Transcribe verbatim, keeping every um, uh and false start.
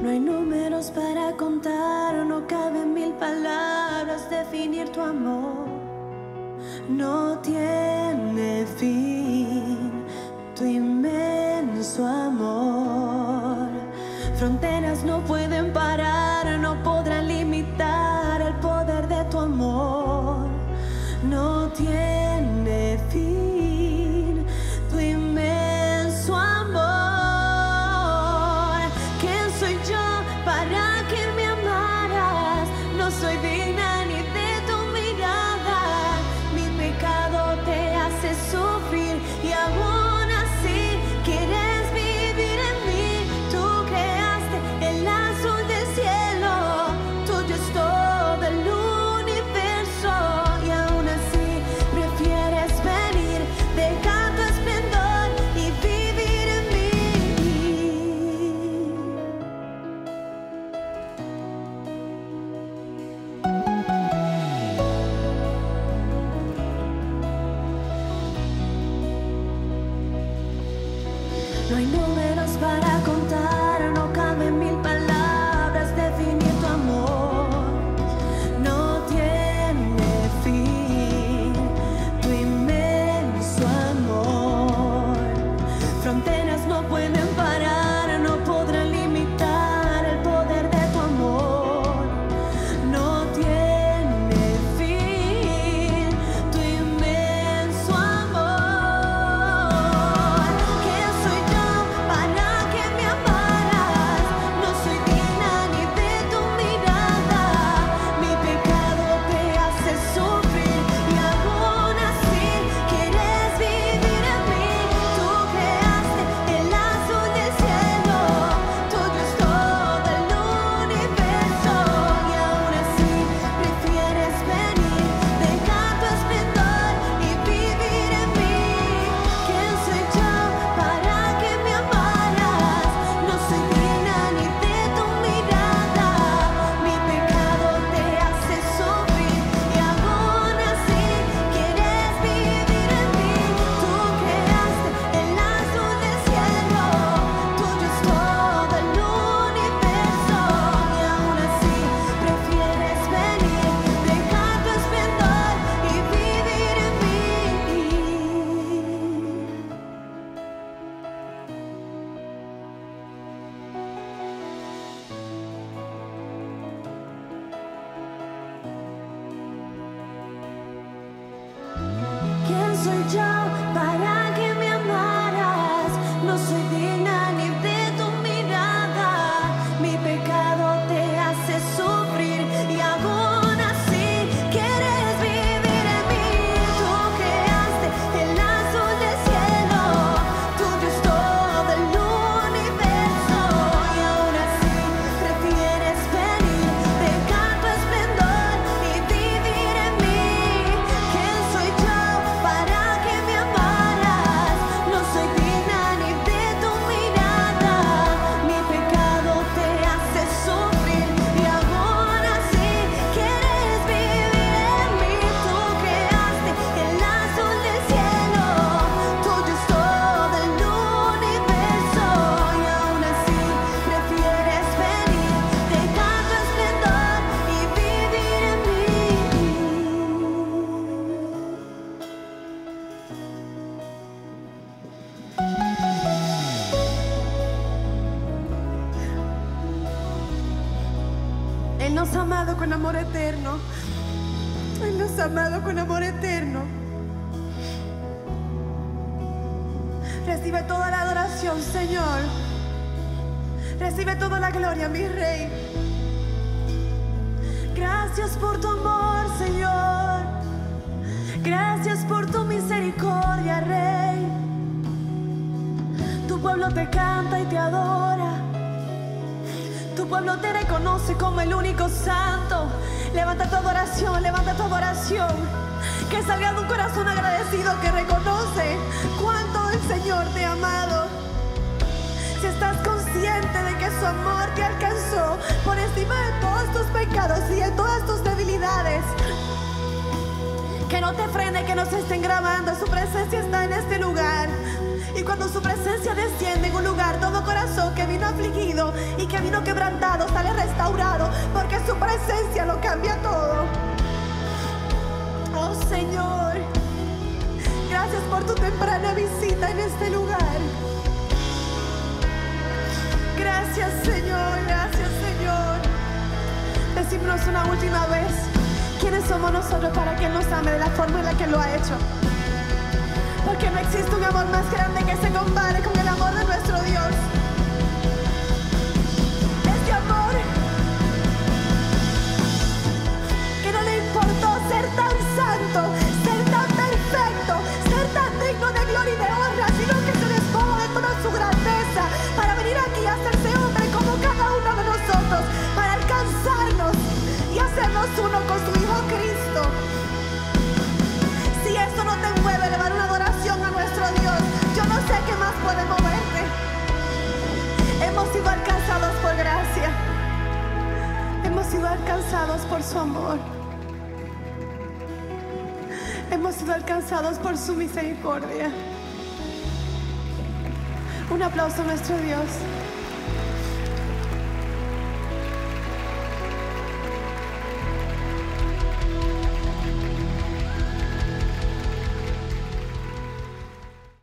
No hay números para contar, no caben mil palabras definir tu amor. No tiene fin tu inmenso amor. Fronteras no pueden parar, no podrán limitar el poder de tu amor. No tiene fin tu inmenso amor. ¿Quién soy yo para que me amaras? No soy digna ni de tu mirada. Mi pecado te hace sufrir y aún así quieres vivir en mí. Tú creaste el azul del cielo, tuyo es todo el universo y aún así prefieres venir, dejar tu esplendor y vivir en No hay números para contar, no caben mil palabras definir tu amor. No tiene fin tu inmenso amor. Fronteras no pueden parar, no podrán limitar el poder de tu amor. No tiene fin tu inmenso amor. ¿Quién soy yo para que me amaras? No soy digna ni de tu mirada. Mi pecado te hace sufrir y aún así quieres vivir en mí. Tú creaste el azul del cielo, tuyo es todo el universo y aún así prefieres venir, dejar tu esplendor y vivir en mí. ¿Quién soy yo para que me amaras? No soy digna ni de tu mirada. Mi pecado te hace sufrir y aún así quieres vivir en mí. Tú creaste el azul del cielo, tuyo es todo el universo y aún así prefieres venir, dejar tu esplendor y vivir en mí. ¿Quién soy yo para que me amaras? No soy digna ni de tu mirada. Mi pecado te hace sufrir y aún así quieres vivir en mí. Tú creaste el azul del cielo, tuyo es todo el universo y aún así prefieres venir, dejar tu esplendor y vivir en mí. ¿Quién soy yo para que me amaras? No soy digna ni de tu mirada. Mi pecado te hace sufrir y aún así quieres vivir en mí. Tú creaste el azul del cielo, tuyo es todo el universo y aún así prefieres venir, dejar tu esplendor y vivir en mí. Él nos ha amado con amor eterno. Él nos ha amado con amor eterno. Recibe toda la adoración, Señor. Recibe toda la gloria, mi Rey. Gracias por tu amor, Señor. Gracias por tu misericordia, Rey. Tu pueblo te canta y te adora. Tu pueblo te reconoce como el único santo. Levanta tu adoración, levanta tu adoración. Que salga de un corazón agradecido que reconoce cuánto el Señor te ha amado. Si estás consciente de que su amor te alcanzó por encima de todos tus pecados y de todas tus debilidades, que no te frene, que no se estén grabando. Su presencia está en este lugar Y cuando su presencia desciende en un lugar, todo corazón que vino afligido y que vino quebrantado sale restaurado, porque su presencia lo cambia todo. Oh Señor, gracias por tu temprana visita en este lugar. Gracias Señor, gracias Señor. Decímonos una última vez, ¿quiénes somos nosotros para que Él nos ame de la forma en la que lo ha hecho? Porque no existe un amor más grande que se compare con el amor de nuestro Dios. Este amor que no le importó ser tan santo, ser tan perfecto, ser tan digno de gloria y de honra, sino que se despojó de toda su grandeza para venir aquí a hacerse hombre como cada uno de nosotros, para alcanzarnos y hacernos uno con su Hijo Cristo. Si eso no te mueve a elevar una adoración a nuestro Dios, yo no sé qué más puede moverte. Hemos sido alcanzados por gracia. Hemos sido alcanzados por su amor. Hemos sido alcanzados por su misericordia. Un aplauso a nuestro Dios.